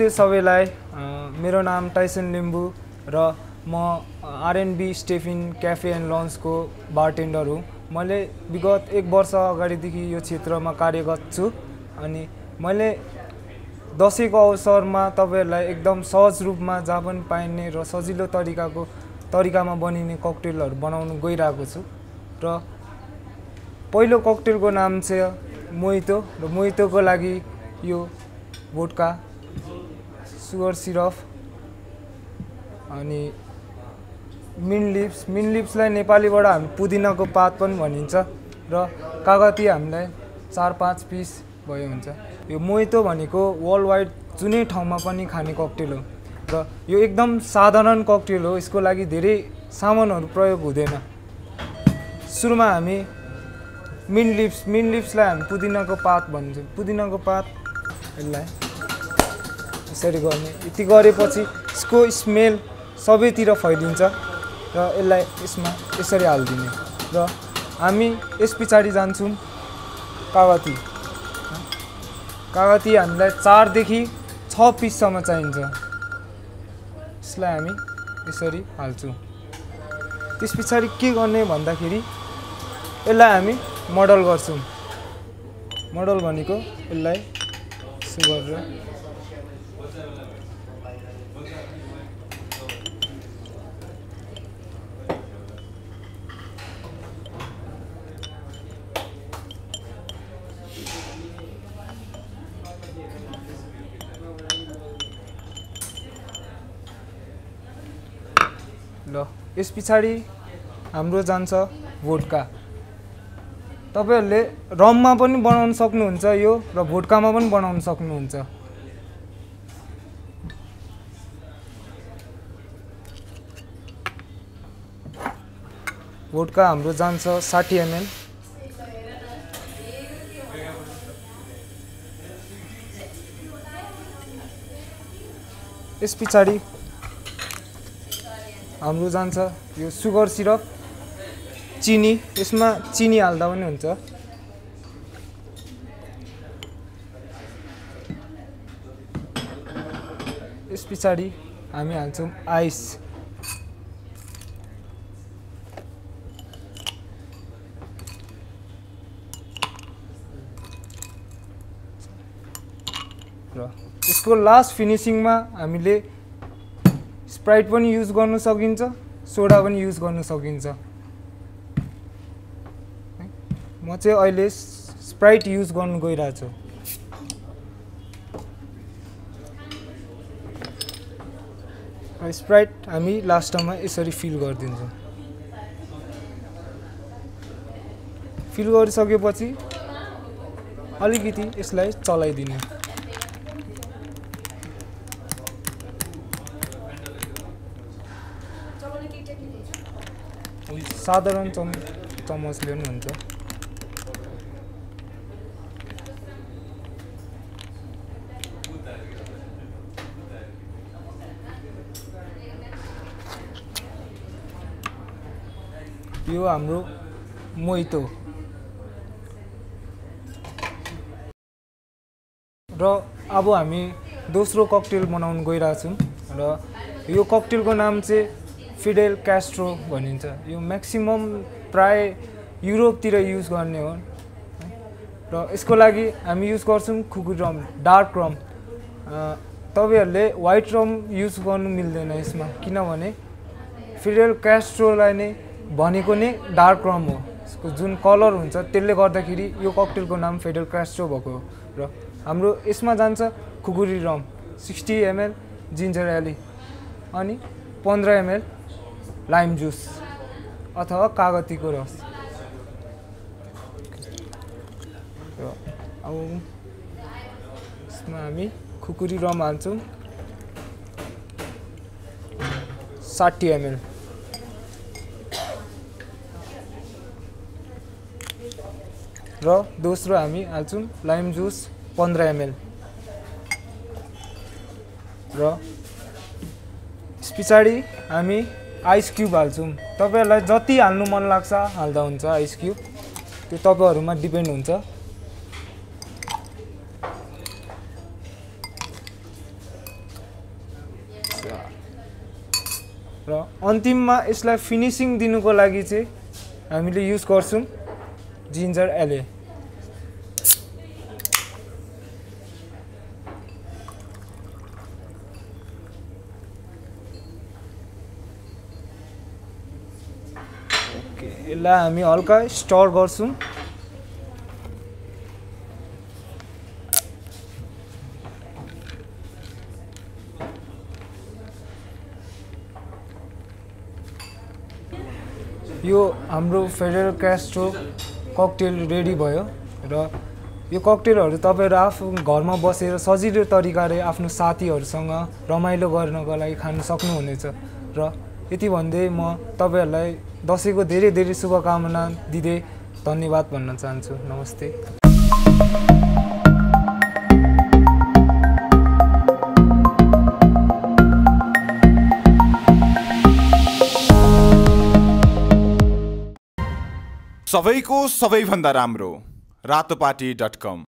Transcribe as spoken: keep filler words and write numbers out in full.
नमस्ते सबैलाई। मेरो नाम टाइसन लिम्बू र म आरएनबी स्टेफिन क्याफे एन्ड लन्चको बारटेन्डर हुँ। मैले विगत एक वर्ष अगाडिदेखि यो क्षेत्रमा कार्यरत छु अनि मैले दसैँको अवसरमा तपाईहरुलाई एकदम सहज रूपमा जहाँ पनि पाइने र सजिलो तरिकाको तरिकामा बनिने ककटेलहरु बनाउन गइरहेको छु। र पहिलो ककटेलको नाम चाहिँ मोहितो र मोहितोको लागि यो भोडका, सुगर सिरप अनि मिन्ट लिप्स मिन्ट लिप्सलाई नेपालीबाट हामी पुदिनाको पात पनि भनिन्छ र कागती हामीलाई चार पाँच पिस भयो हुन्छ। यो मोहितो भनेको वर्ल्ड वाइड जुनै ठाउँमा पनि खाने ककटेल हो र यो एकदम साधारण ककटेल हो। यसको लागि धेरै सामानहरु प्रयोग हुँदैन। सुरुमा हामी मिन्ट लिप्स मिन्ट लिप्सलाई हामी पुदिनाको पात भन्छौँ। पुदिनाको पात यसलाई यसरी गर्ने। यति गरेपछि यसको स्मेल सबैतिर फैलिन्छ र यसलाई यसमा यसरी हाल्दिने र हामी यस पछाडी जान्छौँ कागती। कागती हामीलाई चार देखि छ पिससम्म चाहिन्छ। यसलाई हामी यसरी हाल्छौँ। त्यस पछाडी के गर्ने भन्दाखेरि यसलाई हामी मोडल गर्छौँ। मोडल भनेको यसलाई यसो गरेर ल यस पछाडी हाम्रो जान्छ भोडका। तपाईहरुले रममा पनि बनाउन सक्नुहुन्छ यो र भोडकामा पनि बनाउन सक्नुहुन्छ। भोडका हाम्रो जान्छ साठी एमएल। यस पछाडी हाम्रो जान्छ यो सुगर सिरप, चिनी। यसमा चिनी हाल्दा पनि हुन्छ। यस पछाडी हामी हाल्छौँ आइस। र यसको लास्ट फिनिशिङमा हामीले स्प्राइट पनि युज गर्न सकिन्छ, सोडा पनि युज गर्न सकिन्छ। म चाहिँ अहिले स्प्राइट युज गर्न गइरहेको छु। स्प्राइट हामी लास्टमा यसरी फिल गरिदिन्छौँ। फिल गरिसकेपछि अलिकति यसलाई चलाइदिने। साधारण चम चम्मचले पनि हुन्छ। यो हाम्रो मोहितो र अब हामी दोस्रो ककटेल बनाउन गइरहेछौँ र यो ककटेलको नाम चाहिँ फिडेल क्यास्ट्रो भनिन्छ। यो म्याक्सिमम प्राय युरोपतिर युज गर्ने हो र यसको लागि हामी युज गर्छौँ खुकुरी रम, डार्क रम। तपाईहरुले व्हाइट रम युज गर्नु मिल्दैन यसमा, किनभने फिडेल क्यास्ट्रोलाई नै भनेको नै डार्क रम हो। यसको जुन कलर हुन्छ त्यसले गर्दाखेरि यो ककटेलको नाम फिडेल क्यास्ट्रो भएको हो। र हाम्रो यसमा जान्छ खुकुरी रम सिक्सटी एमएल, जिन्जर एली अनि पन्ध्र एमएल लाइम जुस अथवा कागतीको रस। र अब यसमा हामी खुकुरी रम हाल्छौँ साठी एमएल। र दोस्रो हामी हाल्छौँ लाइम जुस पन्ध्र एमएल। र यस पछाडी हामी आइस क्यूब हाल्छौँ। तपाईहरुलाई जति हाल्नु मन लाग्छ हाल्दा हुन्छ आइस क्यूब, त्यो तपाईहरुमा डिपेन्ड हुन्छ। र अन्तिममा यसलाई फिनिसिङ दिनुको लागि चाहिँ हामीले युज गर्छौँ जिन्जर एले। ओके, यसलाई हामी हल्का स्टर गर्छौँ। यो हाम्रो फिडेल क्यास्ट्रो ककटेल रेडी भयो र यो ककटेलहरू तपाईँहरू आफ्नो घरमा बसेर सजिलो तरिकाले आफ्नो साथीहरूसँग रमाइलो गर्नको लागि खान सक्नुहुनेछ। र यति भन्दै म तपाईँहरूलाई दसैँको धेरै धेरै शुभकामना दिँदै धन्यवाद भन्न चाहन्छु। नमस्ते। सबैको सबैभन्दा राम्रो रातोपाटी डट कम।